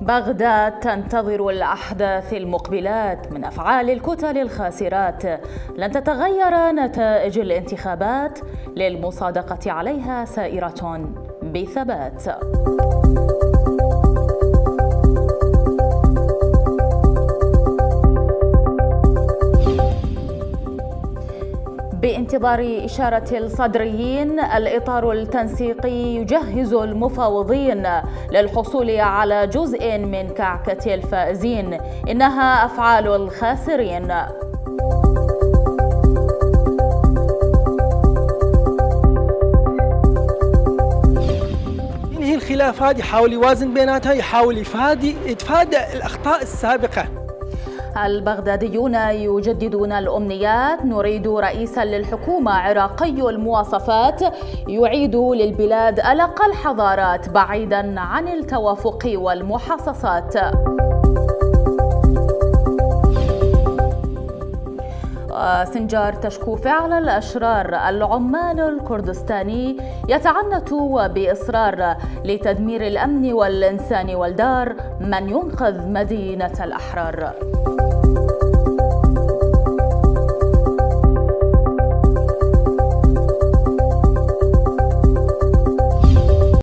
بغداد تنتظر الأحداث المقبلات من أفعال الكتل الخاسرات. لن تتغير نتائج الانتخابات، للمصادقة عليها سائرة بثبات. بانتظار إشارة الصدريين، الإطار التنسيقي يجهز المفاوضين للحصول على جزء من كعكة الفائزين. إنها أفعال الخاسرين. ينهي الخلافات، يحاول يوازن بيناتها، يحاول يتفادى الأخطاء السابقة. البغداديون يجددون الأمنيات. نريد رئيسا للحكومة عراقي المواصفات يعيد للبلاد ألق الحضارات بعيدا عن التوافق والمحاصصات. سنجار تشكو فعل الأشرار. العمال الكردستاني يتعنت بإصرار لتدمير الأمن والإنسان والدار. من ينقذ مدينة الأحرار؟